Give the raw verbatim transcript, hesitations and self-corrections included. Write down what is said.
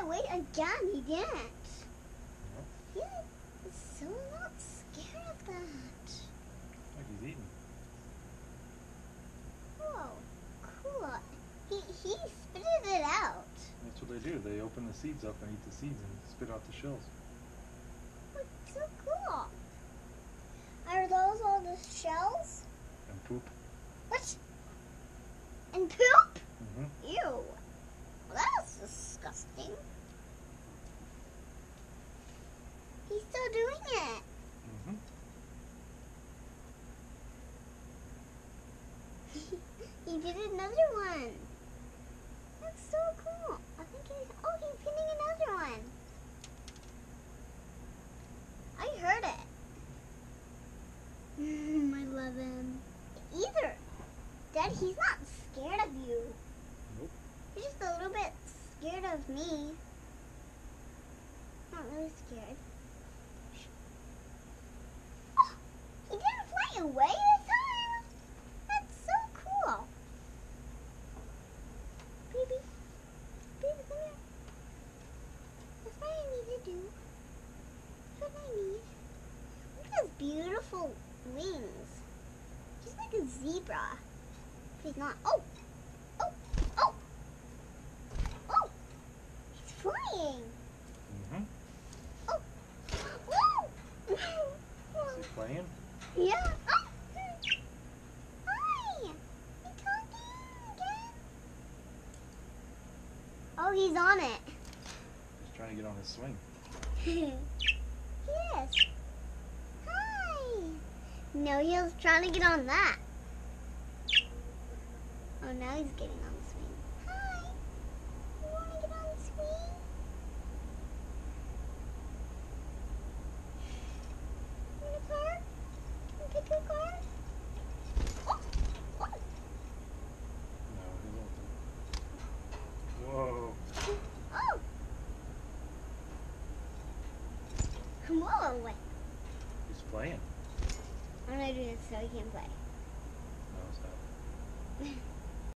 wait, again, he didn't. Yep. He's so not scared of that. Look, he's eating. Whoa, cool. He, he spitted it out. That's what they do. They open the seeds up and eat the seeds and spit out the shells. That's so cool. Are those all the shells? And poop. What? And poop? Mm-hmm. Ew. Well, that's disgusting. He's still doing it. Mm-hmm. He did another one. That's so cool. I think he's, oh, he's getting another one. I heard it. I love him. Either. Dad, he's not scared of you. Nope. He's just a little bit scared of me. Not really scared. Oh, he didn't fly away this time. That's so cool. Baby. Baby, come here. That's what I need to do. That's what I need. Look at his beautiful wings. He's like a zebra. He's not. Oh! Oh! Oh! Oh! He's flying! Mm-hmm. Oh! Woo! Is he playing? Yeah. Oh! Hi! He's talking again. Oh, he's on it. He's trying to get on his swing. Yes. Hi! No, he was trying to get on that. Oh, now he's getting on the swing. Hi! You want to get on the swing? You want a car? You want to pick a car? Oh! Oh! No, he won't. Whoa. Oh! Whoa! He's playing. I'm gonna do this so he can play.